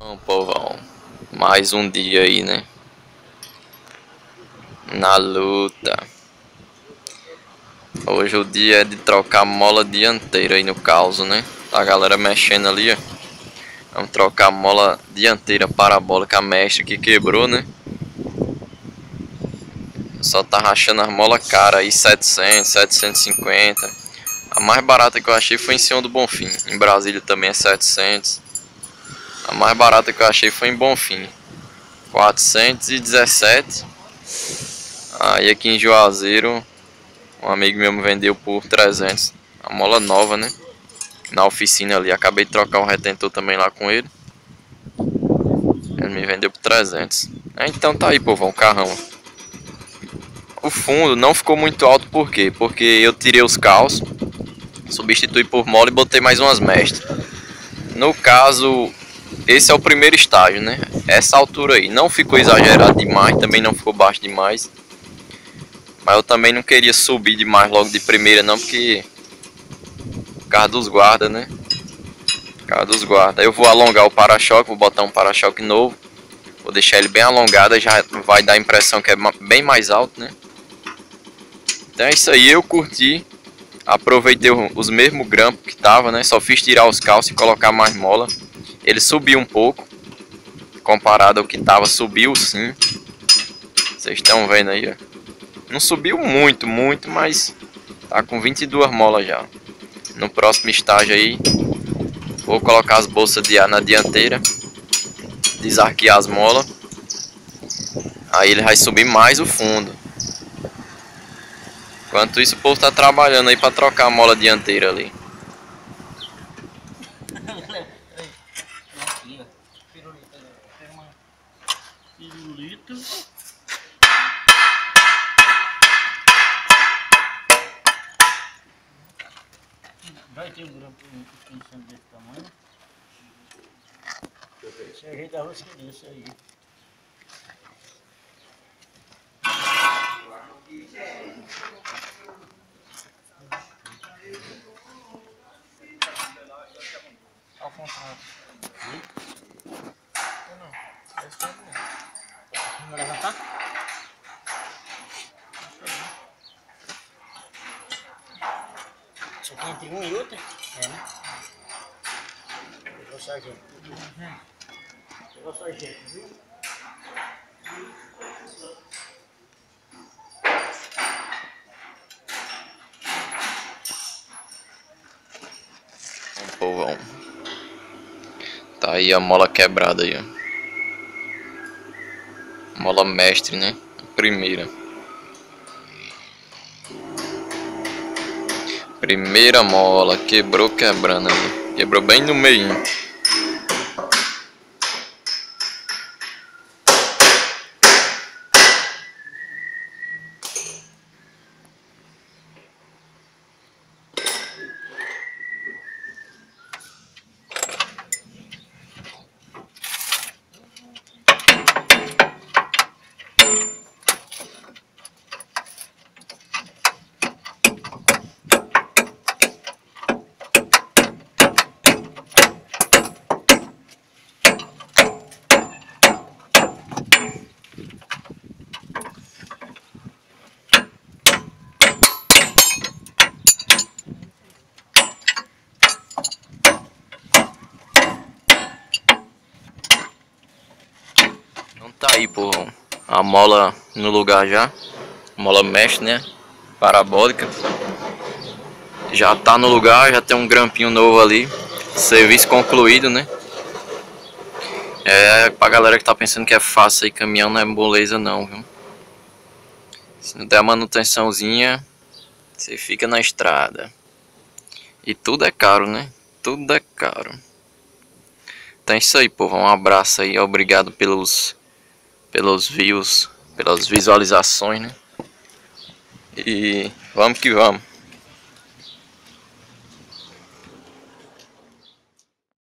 Bom, povão, mais um dia aí, né? Na luta. Hoje o dia é de trocar mola dianteira aí no caos, né? Tá a galera mexendo ali, ó. Vamos trocar a mola dianteira parabólica mestre que quebrou, né? Só tá rachando as molas cara aí, 700, 750. A mais barata que eu achei foi em cima do Bonfim. Em Brasília também é 700. A mais barata que eu achei foi em Bonfim, 417. Aí aqui em Juazeiro, um amigo meu me vendeu por 300. A mola nova, né? Na oficina ali. Acabei de trocar um retentor também lá com ele. Ele me vendeu por 300. Então tá aí, povão, o carrão. O fundo não ficou muito alto, por quê? Porque eu tirei os caos, substituí por mola e botei mais umas mestras. No caso, esse é o primeiro estágio, né? Essa altura aí não ficou exagerado demais, também não ficou baixo demais. Mas eu também não queria subir demais logo de primeira não, porque por causa dos guardas, né? Por causa dos guardas. Eu vou alongar o para-choque, vou botar um para-choque novo. Vou deixar ele bem alongado, já vai dar a impressão que é bem mais alto, né? Então é isso aí, eu curti. Aproveitei os mesmos grampos que tava, né? Só fiz tirar os calços e colocar mais mola. Ele subiu um pouco. Comparado ao que tava, subiu sim. Vocês estão vendo aí, ó. Não subiu muito, mas tá com 22 molas já. No próximo estágio aí, vou colocar as bolsas de ar na dianteira. Desarquear as molas. Aí ele vai subir mais o fundo. Enquanto isso, o povo tá trabalhando aí pra trocar a mola dianteira ali. Pirulito. Vai ter um grampo pensando desse tamanho. Esse é o jeito da rosqueira, isso aí. Ao contrário. Não, esse é bom. Vai levantar? Isso aqui entre um e outro? É, né? Pegou sargento. Pegou sargento, viu? Povão. Tá aí a mola quebrada aí, ó. Mola mestre, né? Primeira mola, quebrou quebrando ali. Quebrou bem no meio. Então tá aí, pô, a mola no lugar já. Mola mesh, né? Parabólica. Já tá no lugar, já tem um grampinho novo ali. Serviço concluído, né? É, pra galera que tá pensando que é fácil aí, caminhão não é moleza não, viu? Se não der a manutençãozinha, você fica na estrada. E tudo é caro, né? Tudo é caro. Então é isso aí, povo. Um abraço aí. Obrigado pelos views, pelas visualizações, né? E vamos que vamos.